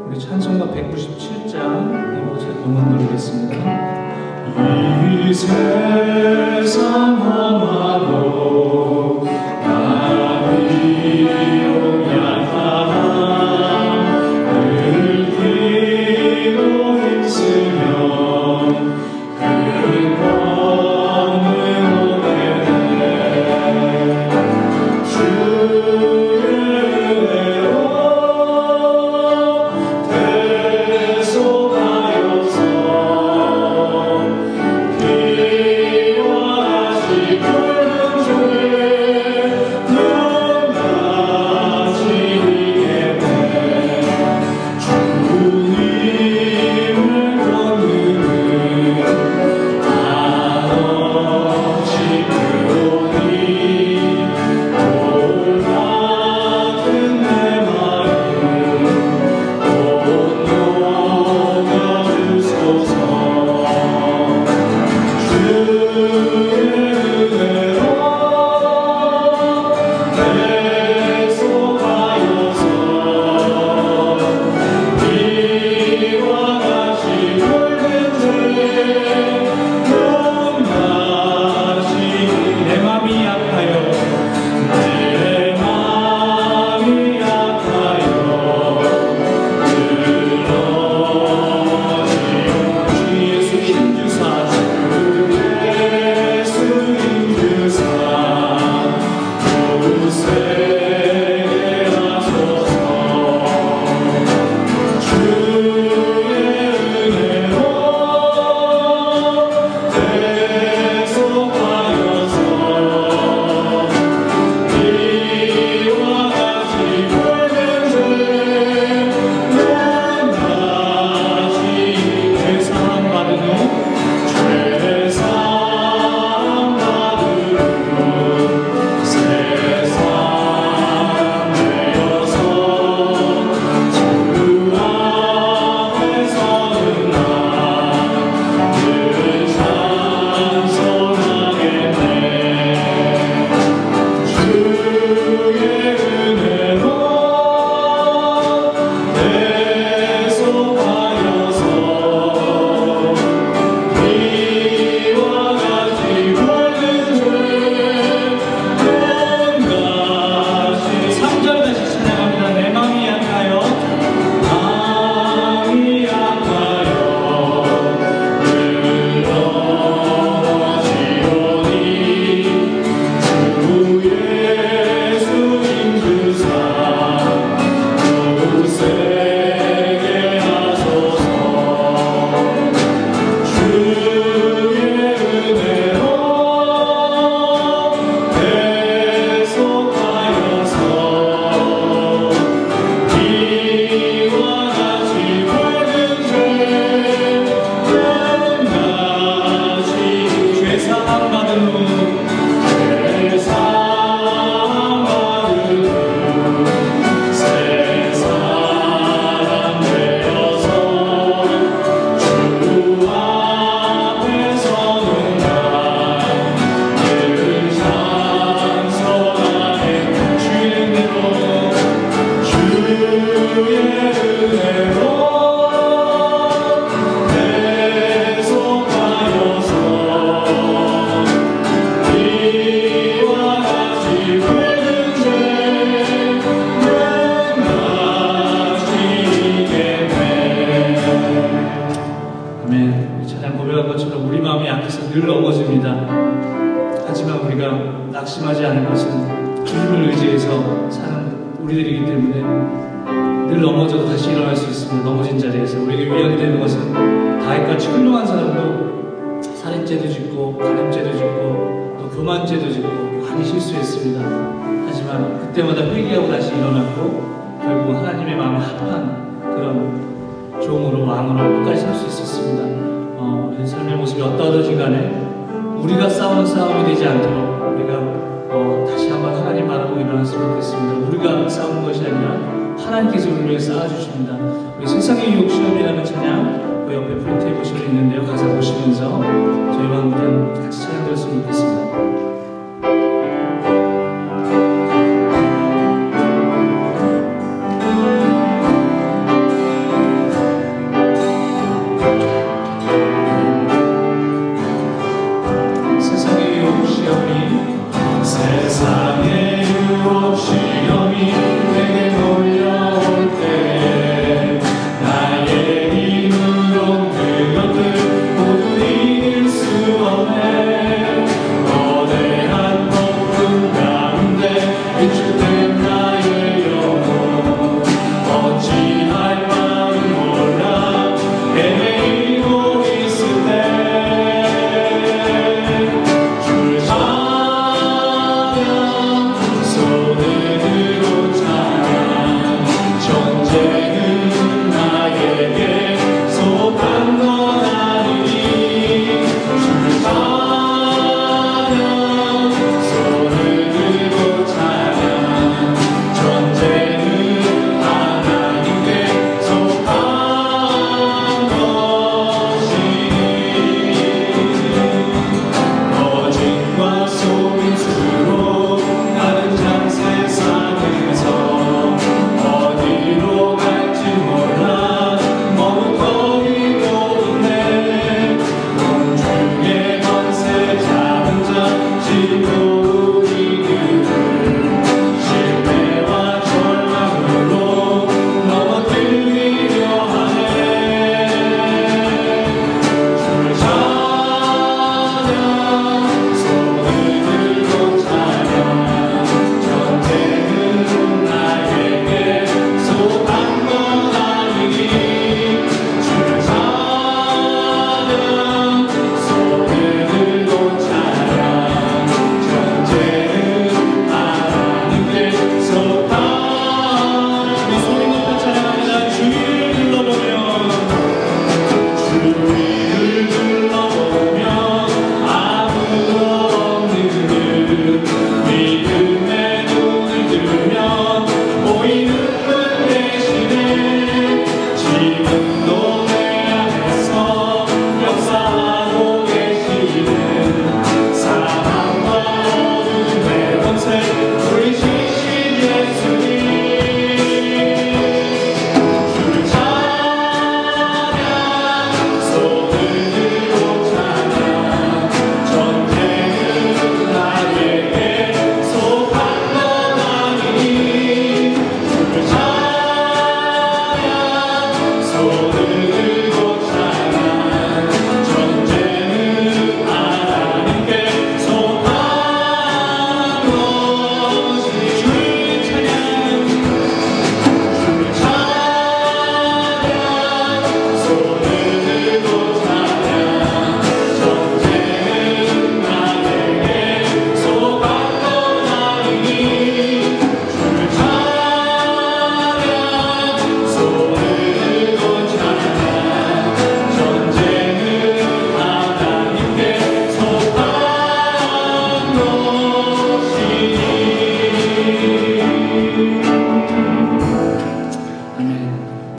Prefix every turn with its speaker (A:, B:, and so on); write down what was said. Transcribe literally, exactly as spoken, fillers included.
A: 우리 찬송가 백구십칠 장 음원 부르겠습니다. 이 세상 험하고 나비 용약함 늘 뛰고 힘쓰며 큰 권능 오게 돼 주의 은혜로 대속하여서 피와 같이 굵은 죄 눈 가지게 돼 주님을 걷는 한없이 크오니 돌 같은 내 마음 곧 녹여주소서. 주의 은혜로 대속하여서 피와 같이 굵은 죄 눈 가시니 내 맘이 약하여 내 맘이 약하여 늘어지오 주 예수 힘주사 주 예수 힘주사 굳세게 하소서. 주의 은혜로 대속하여서 피와 같이 굵은 죄 눈 가시 죄 사함 받은 후 죄 사함 받은 후 새 사람 되어서 주 앞에 서는 날 늘 찬송하겠네. 주의 은혜로 대속하여서 피와 같이 굵은 죄 눈 가시 삼 절 다시 찬양합니다. 내 맘이 약하여 마음이 약하여 늘어지오니 주 예수 힘주사 굳세게 하소서. 주의 은혜로 대속하여서 피와 같이 굵은 죄 눈 가시 죄 사함 받은 후 죄 사함 받은 후 새 사람 되어서 주 앞에 서는 날 늘 찬송하네. 주의 은혜로 주의 은혜로 대속하여서 피와 같이 굵은 죄 눈 가시게 돼. 아멘. 찬양 고백한 것처럼 우리 마음이 약해서 늘 넘어집니다. 하지만 우리가 낙심하지 않을 것은 주님을 의지해서 사는 우리들이기 때문에 늘 넘어져도 다시 일어날 수 있습니다. 넘어진 자리에서 우리에게 위안이 되는 것은 다윗같이 훌륭한 사람도 살인죄도 짓고 간음죄도 짓고 또 교만죄도 짓고 많이 실수했습니다. 하지만 그때마다 회개하고 다시 일어났고 결국 하나님의 마음에 합한 그런 종으로 왕으로 끝까지 살 수 있었습니다. 어, 삶의 모습이 어떠하든지 간에 우리가 싸우는 싸움이 되지 않도록 우리가 어, 다시 한번 하나님 바라보고 일어났으면 좋겠습니다. 우리가 싸우는 것이 아니라 하나님께서 우리를 위해 쌓아주십니다. 우리 세상의 유혹 시험이라는 찬양 그 옆에 프린트에 보시면 있는데요. 가사 보시면서 저희와 함께 같이 찬양 드렸으면 좋겠습니다.
B: 소